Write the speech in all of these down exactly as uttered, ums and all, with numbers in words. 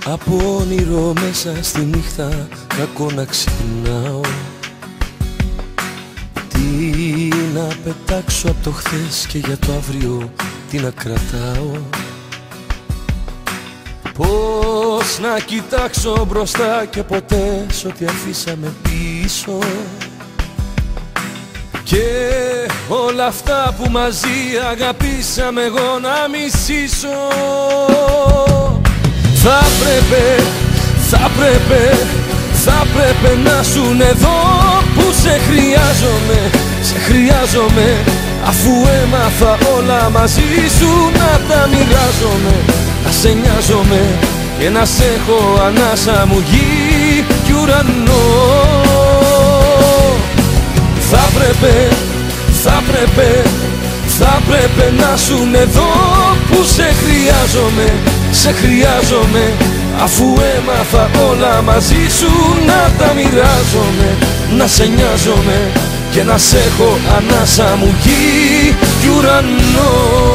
Από όνειρο μέσα στη νύχτα, κακό να ξυπνάω. Τι να πετάξω από το χθες και για το αύριο τι να κρατάω. Πώς να κοιτάξω μπροστά και ποτέ σ' ό,τι αφήσαμε πίσω. Και όλα αυτά που μαζί αγαπήσαμε εγώ να μισήσω. Θα πρέπει, θα πρέπει, θα πρέπει να σουν εδώ που σε χρειάζομαι, σε χρειάζομαι. Αφού έμαθα όλα μαζί σου να τα μοιράζομαι, να σε νοιάζομαι και να σ' έχω ανάσα μου γη κι ουρανό. Θα πρέπει, θα πρέπει, θα πρέπει να σουν εδώ που σε χρειάζομαι, σε χρειάζομαι. Αφού έμαθα όλα μαζί σου να τα μοιράζομαι, να σε νοιάζομαι και να σ' έχω ανάσα μου γη κι ουρανό.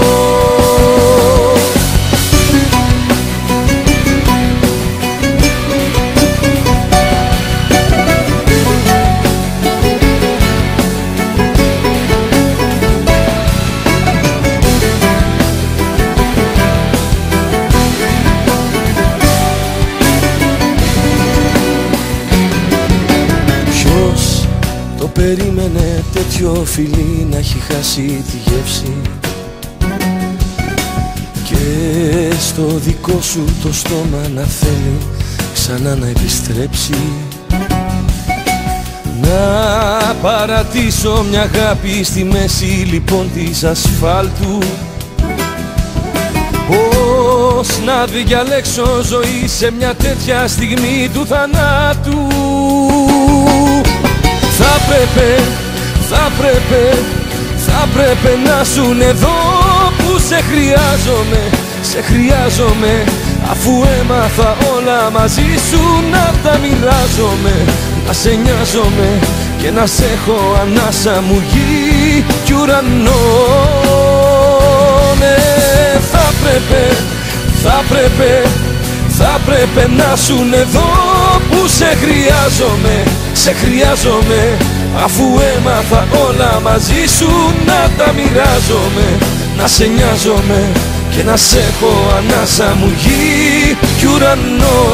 Το περίμενε τέτοιο φιλί να έχει χάσει τη γεύση και στο δικό σου το στόμα να θέλει ξανά να επιστρέψει. Να παρατήσω μια αγάπη στη μέση λοιπόν της ασφάλτου. Πώς να διαλέξω ζωή σε μια τέτοια στιγμή του θανάτου. Θα πρέπει, θα πρέπει, θα πρέπει να σουν εδώ που σε χρειάζομαι, σε χρειάζομαι. Αφού έμαθα όλα μαζί σου να τα μοιράζομαι, να σε νοιάζομαι και να σ' έχω ανάσα μου γη κι ουρανό. Ναι, θα πρέπει, θα πρέπει, θα πρέπει να σουν εδώ που σε χρειάζομαι, σε χρειάζομαι. Αφού έμαθα όλα μαζί σου να τα μοιράζομαι, να σε νοιάζομαι και να σ' έχω ανάσα μου γη κι ουρανό.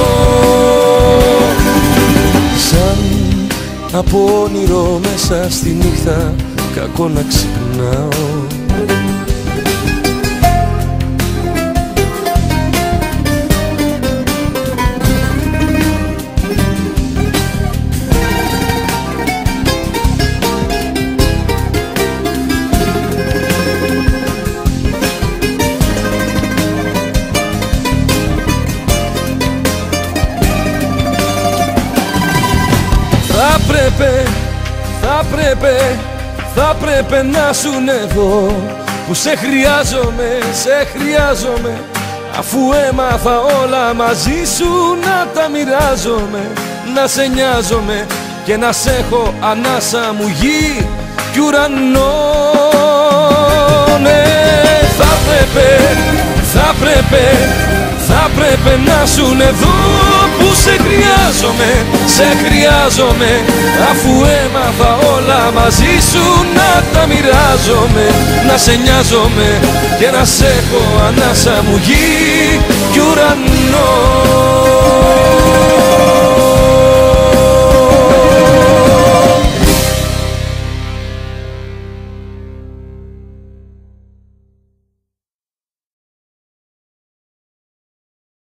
Σαν από όνειρο μέσα στη νύχτα, κακό να ξυπνάω. Θα πρέπει, θα πρέπει, θα πρέπει να σουν εδώ που σε χρειάζομαι, σε χρειάζομαι. Αφού έμαθα όλα μαζί σου να τα μοιράζομαι, να σε νοιάζομαι και να σ' έχω ανάσα μου γη κι ουρανό. Ναι, θα πρέπει, θα πρέπει, θα πρέπει να σουν εδώ που σε χρειάζομαι, σε χρειάζομαι. Αφού έμαθα όλα μαζί σου να τα μοιράζομαι, να σε νοιάζομαι και να σ' έχω ανάσα μου γη κι ουρανό.